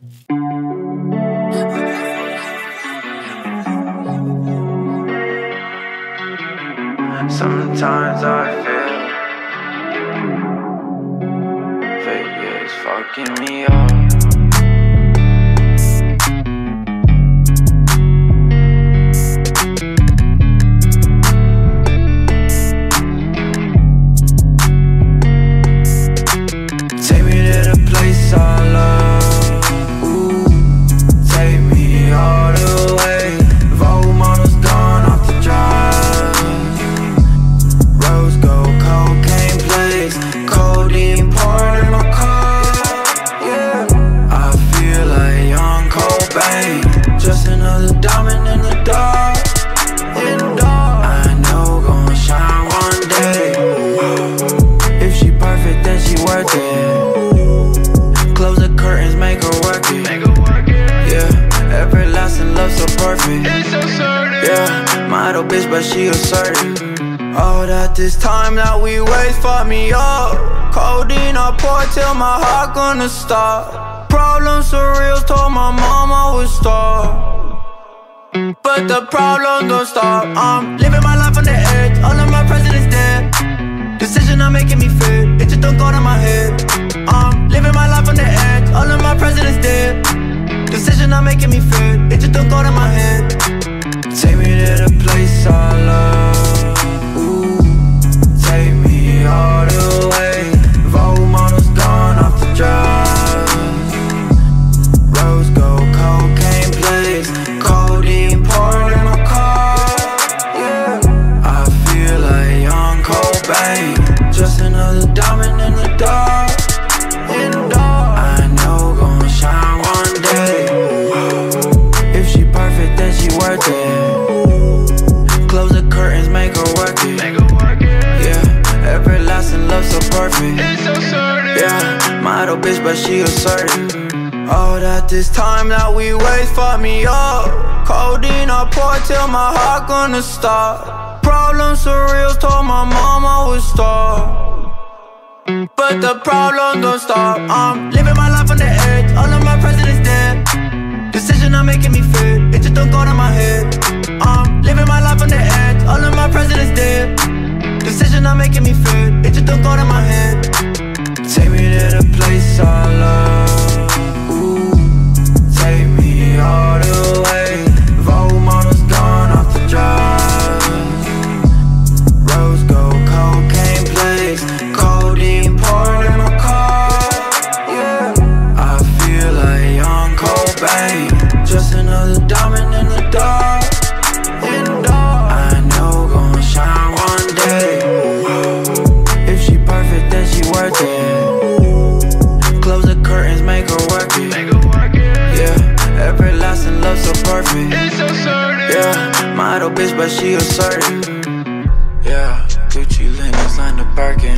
Sometimes I feel fate is fucking me up. Take me to the place I love. Ooh, take me all the way. Vogue models gone off the drive. Rose gold, cocaine plays, codeine poured in my car. Yeah, I feel like young Cobain, just another diamond in the dark. In the dark, I know gon' shine one day. If she perfect, then she worth it. Close the curtains, make her work it. Yeah, everlasting love so perfect. Yeah, model bitch, but she assertive. All that this time that we waste fuck me up. Codeine I pour till my heart gonna stop. Problems so real, told my mom I would stop, but the problem don't stop. I'm living my life on the edge, all of my presidents dead. Decision not making me fit, it just don't go to my head. I'm living my life on the edge, all of my presidents dead. Decision not making me fit, it just don't go to my head. Take me to the place I love. Ooh, take me all the way. Vogue models gone off the drive. Rose gold, cocaine plays, codeine poured in my car. Yeah, I feel like young Cobain, just another diamond in the dark. In the dark, I know gon' shine one day. If she perfect, then she worth it. Close the curtains, make her work it. Yeah, everlasting love so perfect. Yeah, model bitch, but she assertive. All that this time that we waste fuck me up. Codeine I pour till my heart gonna stop. Problems so real, told my mom I would stop, but the problem don't stop. I'm living my life on the edge, all of my presidents dead. Decision not making me fit, it just don't go to my head. I'm living my life on the edge, all of my presidents dead. Decision not making me fit, it just don't go to my head. Take me to the place I love. Ooh, take me all the way. Vogue models gone off the drive. Rose gold, cocaine plays, codeine poured in my car. Yeah, I feel like young Cobain, just another diamond in the dark. In the dark, I know gon' shine one day. If she perfect, then she worth it. Close the curtains, make her work it. Yeah, everlasting love so perfect. Yeah, model bitch, but she assertive. Yeah, Gucci linens on the Birkin.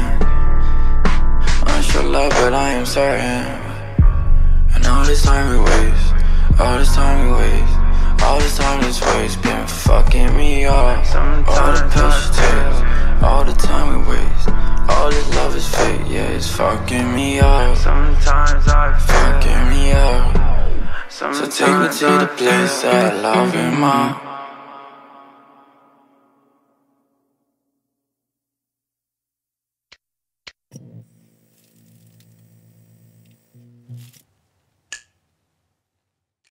Unsure love, but I am certain. And all this time we waste, all this time we waste, all this time this waste been fucking me up. All the pills she takes, all the time we waste, all this love is fake, yeah, it's fucking me up. Sometimes I fucking me up. So take me to the place that I love you, mom.